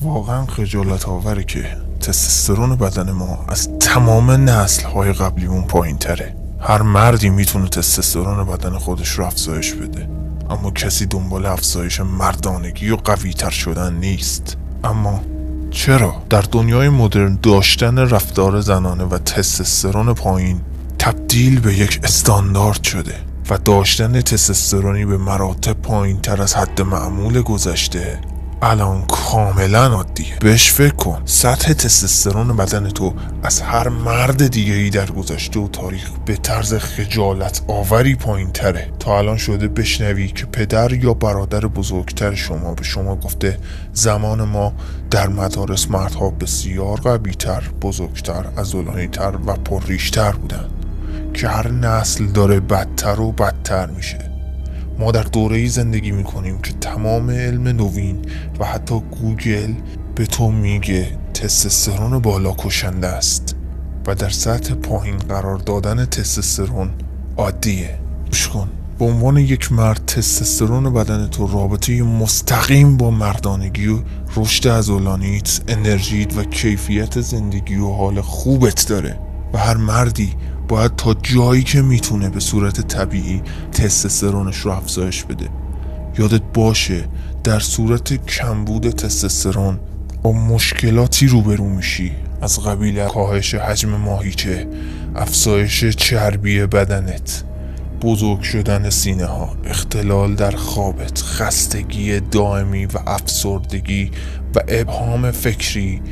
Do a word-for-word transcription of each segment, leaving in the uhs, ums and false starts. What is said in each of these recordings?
واقعا خجالت آوره که تستوسترون بدن ما از تمام نسل های قبلیمون پایین تره. هر مردی میتونه تستوسترون بدن خودش رو افزایش بده، اما کسی دنبال افزایش مردانگی و قوی تر شدن نیست. اما چرا در دنیای مدرن داشتن رفتار زنانه و تستوسترون پایین تبدیل به یک استاندارد شده و داشتن تستوسترونی به مراتب پایین تر از حد معمول گذشته الان کاملا عادیه؟ بهش فکر کن، سطح تستوسترون بدن تو از هر مرد دیگه ای در گذشته و تاریخ به طرز خجالت آوری پایین تره. تا الان شده بشنوی که پدر یا برادر بزرگتر شما به شما گفته زمان ما در مدارس مردها بسیار قوی تر، بزرگتر، عضلانی تر و پرریشتر بودن که هر نسل داره بدتر و بدتر میشه. ما در دوره‌ای زندگی میکنیم که تمام علم نوین و حتی گوگل به تو میگه تستوسترون بالا کشنده است و در سطح پایین قرار دادن تستوسترون عادیه. گوش کن، به عنوان یک مرد تستوسترون بدن تو رابطه مستقیم با مردانگی و رشد عضلانیت، انرژیت و کیفیت زندگی و حال خوبت داره و هر مردی باید تا جایی که میتونه به صورت طبیعی تستوسترونش رو افزایش بده. یادت باشه در صورت کمبود تستوسترون با مشکلاتی روبرو میشی از قبیل کاهش حجم ماهیچه، افزایش چربی بدنت، بزرگ شدن سینه ها، اختلال در خوابت، خستگی دائمی و افسردگی و ابهام فکری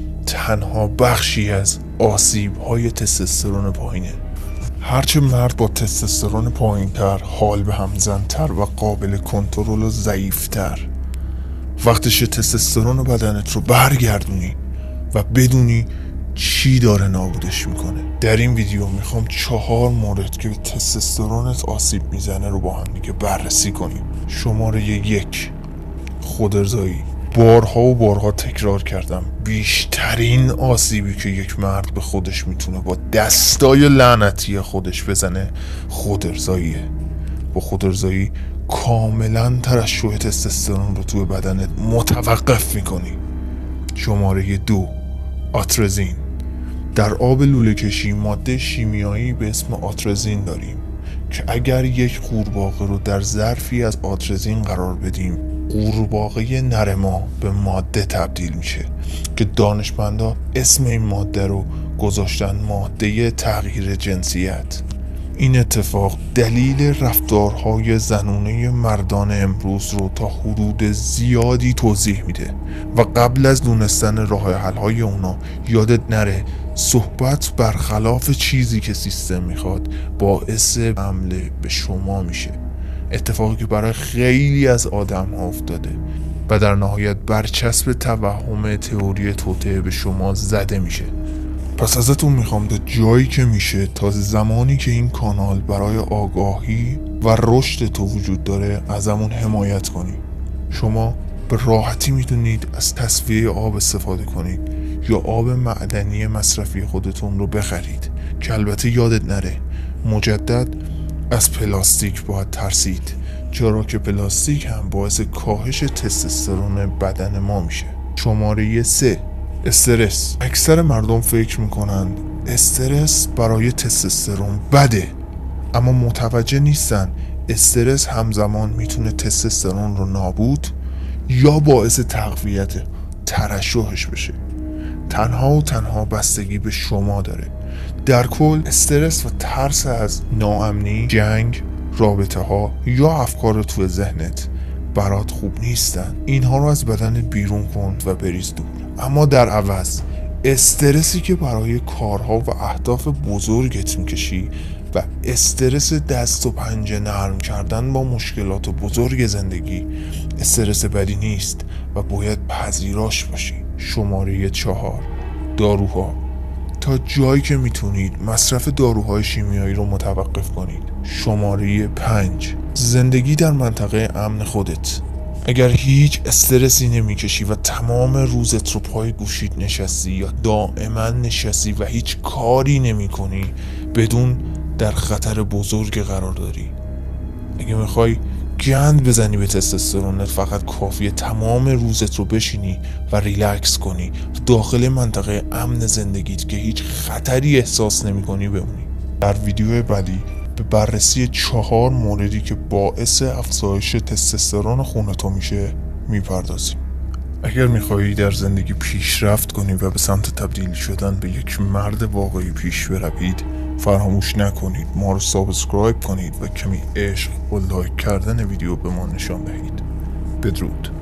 تنها بخشی از آسیب های تستوسترون پایینه. هرچه مرد با تستوسترون پایین تر حال به هم زن‌تر و قابل کنترل و ضعیف‌تر، وقتش تستوسترون بدنت رو برگردونی و بدونی چی داره نابودش میکنه. در این ویدیو میخوام چهار مورد که تستوسترونت آسیب میزنه رو با هم دیگه بررسی کنیم. شماره یک، خودارضایی. بارها و بارها تکرار کردم، بیشترین آسیبی که یک مرد به خودش میتونه با دستای لعنتی خودش بزنه خودارضاییه. با خودارضایی کاملا ترشح تستوسترون رو توی بدنت متوقف میکنی. شماره دو، آترزین. در آب لوله کشی ماده شیمیایی به اسم آترزین داریم که اگر یک قورباغه رو در ظرفی از آترزین قرار بدیم، قورباغه نر ما به ماده تبدیل میشه که دانشمندا اسم این ماده رو گذاشتن ماده تغییر جنسیت. این اتفاق دلیل رفتارهای زنونه مردان امروز رو تا حدود زیادی توضیح میده و قبل از دونستن راه حل‌های اونا یادت نره صحبت برخلاف چیزی که سیستم میخواد باعث حمله به شما میشه. اتفاقی که برای خیلی از آدم ها افتاده و در نهایت برچسب توهم تئوری توطئه به شما زده میشه. پس ازتون میخوام تا جایی که میشه تا زمانی که این کانال برای آگاهی و رشد تو وجود داره ازمون حمایت کنید. شما به راحتی میتونید از تصفیه آب استفاده کنید یا آب معدنی مصرفی خودتون رو بخرید که البته یادت نره مجدد از پلاستیک باید ترسید، چرا که پلاستیک هم باعث کاهش تستوسترون بدن ما میشه. شماره سه، استرس. اکثر مردم فکر میکنن استرس برای تستوسترون بده، اما متوجه نیستن استرس همزمان میتونه تستوسترون رو نابود یا باعث تقویت ترشحش بشه. تنها و تنها بستگی به شما داره. در کل استرس و ترس از ناامنی، جنگ، رابطه ها یا افکار تو ذهنت برات خوب نیستن. اینها رو از بدنت بیرون کن و بریز دور. اما در عوض استرسی که برای کارها و اهداف بزرگت میکشی و استرس دست و پنجه نرم کردن با مشکلات بزرگ زندگی استرس بدی نیست و باید پذیراش باشی. شماره چهار، داروها. تا جایی که میتونید مصرف داروهای شیمیایی رو متوقف کنید. شماره پنج، زندگی در منطقه امن خودت. اگر هیچ استرسی نمیکشی و تمام روزت رو پای گوشیت نشستی یا دائما نشستی و هیچ کاری نمی کنی، بدون در خطر بزرگ قرار داری. اگه میخوای گند بزنی به تستوسترونت، فقط کافیه تمام روزت رو بشینی و ریلکس کنی داخل منطقه امن زندگیت که هیچ خطری احساس نمی کنی بمونی. در ویدیو بعدی به بررسی چهار موردی که باعث افزایش تستوسترون خون تو میشه میپردازیم. اگر میخوایی در زندگی پیشرفت کنی و به سمت تبدیل شدن به یک مرد واقعی پیش بروید، فراموش نکنید ما رو سابسکرایب کنید و کمی عشق و لایک کردن ویدیو به ما نشان دهید. بدرود.